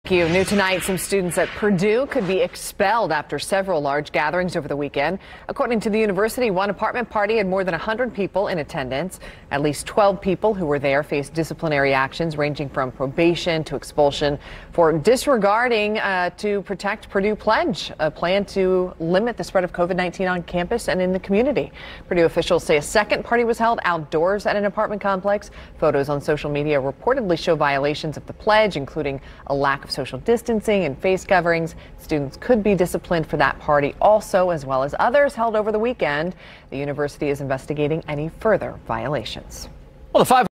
New tonight, some students at Purdue could be expelled after several large gatherings over the weekend. According to the university, one apartment party had more than 100 people in attendance. At least 12 people who were there faced disciplinary actions ranging from probation to expulsion for disregarding to protect Purdue pledge, a plan to limit the spread of COVID-19 on campus and in the community. Purdue officials say a second party was held outdoors at an apartment complex. Photos on social media reportedly show violations of the pledge, including a lack of social distancing and face coverings. Students could be disciplined for that party also, as well as others held over the weekend. The university is investigating any further violations. Well, the 5